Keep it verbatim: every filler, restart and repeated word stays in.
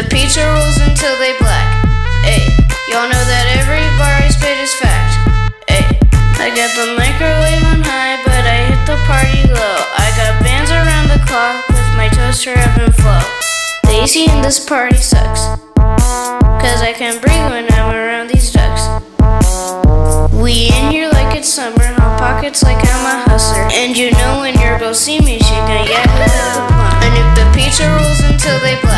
the pizza rolls until they black. Ayy, y'all know that every bar I spit is fact. Ayy, I got the microwave on high, but I hit the party low. I got bands around the clock with my toaster ebb and flow. The A C in this party sucks, cause I can't breathe when I'm around these ducks. We in here like it's summer, hot pockets like I'm a hustler. And you know when your girl see me, she gon' yahoo at the plumber. I nuke the pizza rolls until they black.